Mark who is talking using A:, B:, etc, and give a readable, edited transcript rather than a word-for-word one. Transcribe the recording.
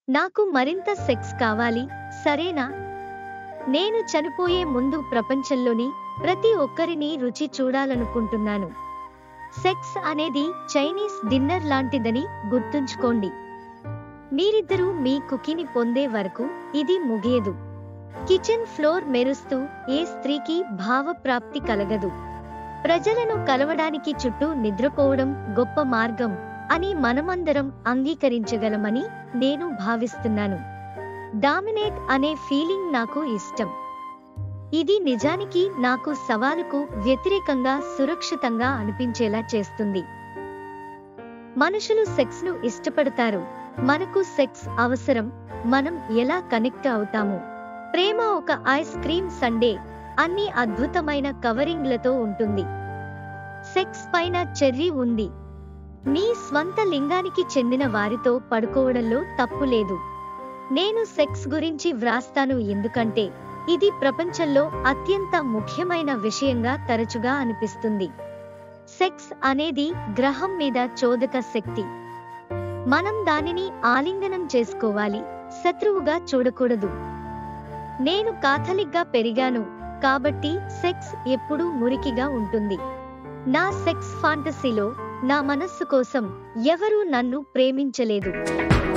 A: నాకు మరింత సెక్స్ కావాలి, సరేనా? నేను చనిపోయే ముందు ప్రపంచంలోని ప్రతి ఒక్కరిని రుచి చూడాలనుకుంటున్నాను. సెక్స్ అనేది చైనీస్ డిన్నర్ లాంటిదని గుర్తుంచుకోండి. మీరిద్దరూ మీ కుకీని పొందే వరకు ఇది ముగియదు. కిచెన్ ఫ్లోర్ మెరుస్తూ ఏ స్త్రీకి భావప్రాప్తి కలగదు. ప్రజలను కలవడానికి చుట్టూ నిద్రపోవడం గొప్ప మార్గం అని మనమందరం అంగీకరించగలమని నేను భావిస్తున్నాను. డామినేట్ అనే ఫీలింగ్ నాకు ఇష్టం. ఇది నిజానికి నాకు సవాలుకు వ్యతిరేకంగా సురక్షితంగా అనిపించేలా చేస్తుంది. మనుషులు సెక్స్ ను ఇష్టపడతారు. మనకు సెక్స్ అవసరం. మనం ఎలా కనెక్ట్ అవుతాము? ప్రేమ ఒక ఐస్ క్రీమ్ సండే అన్ని అద్భుతమైన కవరింగ్లతో ఉంటుంది. సెక్స్ పైన చెర్రీ ఉంది. మీ స్వంత లింగానికి చెందిన వారితో పడుకోవడంలో తప్పు లేదు. నేను సెక్స్ గురించి వ్రాస్తాను ఎందుకంటే ఇది ప్రపంచంలో అత్యంత ముఖ్యమైన విషయంగా తరచుగా అనిపిస్తుంది. సెక్స్ అనేది గ్రహం మీద చోదక శక్తి. మనం దానిని ఆలింగనం చేసుకోవాలి, శత్రువుగా చూడకూడదు. నేను కాథలిక్గా పెరిగాను కాబట్టి సెక్స్ ఎప్పుడూ మురికిగా ఉంటుంది. నా సెక్స్ ఫాంటసీలో నా మనస్సు కోసం ఎవరూ నన్ను ప్రేమించలేదు.